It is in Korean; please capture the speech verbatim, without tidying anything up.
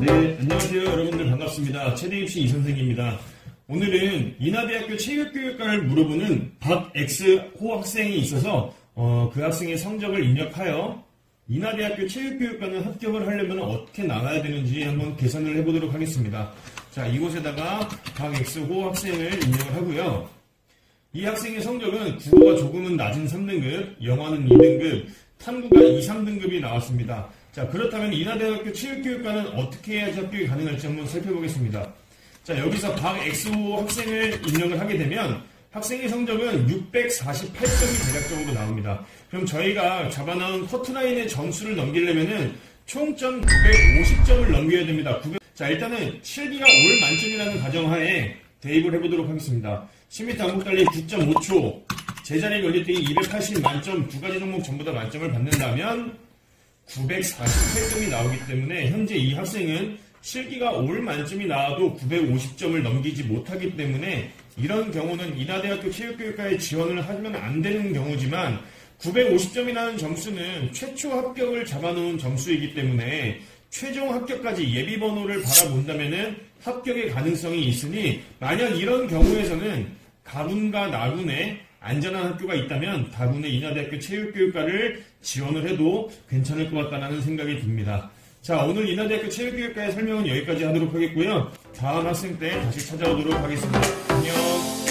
네, 안녕하세요. 여러분들 반갑습니다. 최대입시 이선생입니다. 오늘은 인하대학교 체육교육과를 물어보는 박X호 학생이 있어서 어, 그 학생의 성적을 입력하여 인하대학교 체육교육과는 합격을 하려면 어떻게 나가야 되는지 한번 계산을 해보도록 하겠습니다. 자, 이곳에다가 박X호 학생을 입력을 하고요. 이 학생의 성적은 국어가 조금은 낮은 삼 등급, 영어는 이 등급, 탐구가 이, 삼 등급이 나왔습니다. 자, 그렇다면 인하대학교 체육교육과는 어떻게 해야지 합격이 가능할지 한번 살펴보겠습니다. 자, 여기서 박X호 학생을 입력을 하게 되면 학생의 성적은 육백사십팔 점이 대략적으로 나옵니다. 그럼 저희가 잡아놓은 커트라인의 점수를 넘기려면은 총점 구백오십 점을 넘겨야 됩니다. 구백... 자, 일단은 실기가 올 만점이라는 가정하에 대입을 해보도록 하겠습니다. 십 미터 항복 달리기 구 점 오 초, 제자리 걸리뛰기 이백팔십 만점, 두 가지 종목 전부 다 만점을 받는다면 구백사십팔 점이 나오기 때문에 현재 이 학생은 실기가 올 만점이 나와도 구백오십 점을 넘기지 못하기 때문에 이런 경우는 인하대학교 체육교육과에 지원을 하면 안 되는 경우지만 구백오십 점이 나는 점수는 최초 합격을 잡아놓은 점수이기 때문에 최종 합격까지 예비번호를 바라본다면은 합격의 가능성이 있으니 만약 이런 경우에서는 가군과 나군에 안전한 학교가 있다면 다군의 인하대학교 체육교육과를 지원을 해도 괜찮을 것 같다는 생각이 듭니다. 자, 오늘 인하대학교 체육교육과의 설명은 여기까지 하도록 하겠고요. 다음 학생 때 다시 찾아오도록 하겠습니다. 안녕.